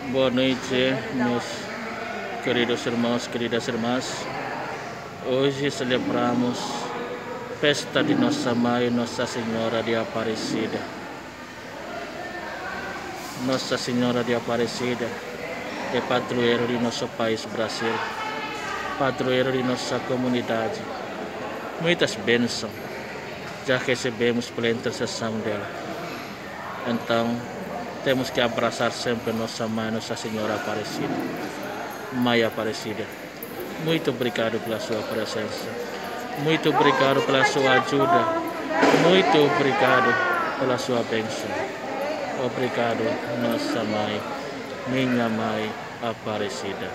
Boa noite, meus queridos irmãos, queridas irmãs. Hoje celebramos festa de Nossa Mãe, Nossa Senhora de Aparecida. Nossa Senhora de Aparecida é padroeiro de nosso país, Brasil, padroeiro de nossa comunidade. Muitas bênçãos já recebemos pela intercessão dela. Então, temos que abraçar sempre nossa Mãe, Nossa Senhora Aparecida. Mãe Aparecida, muito obrigado pela sua presença. Muito obrigado pela sua ajuda. Muito obrigado pela sua bênção. Obrigado, nossa Mãe, minha Mãe Aparecida.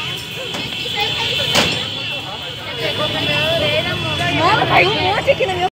Caiu um monte aqui na minha